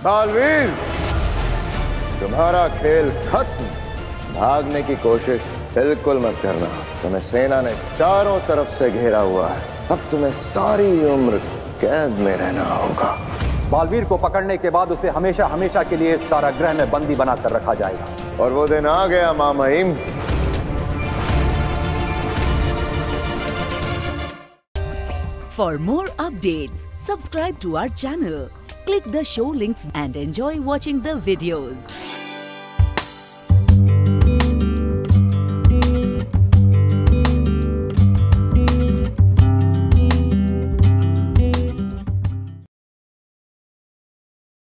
बालवीर, तुम्हारा खेल खत्म। भागने की कोशिश बिल्कुल मत करना। तुम्हें सेना ने चारों तरफ से घेरा हुआ है। अब तुम्हें सारी उम्र कैद में रहना होगा। बालवीर को पकड़ने के बाद उसे हमेशा हमेशा के लिए इस कारागृह में बंदी बनाकर रखा जाएगा। और वो दिन आ गया मामहीम। For more updates, subscribe to our channel, click the show links and enjoy watching the videos.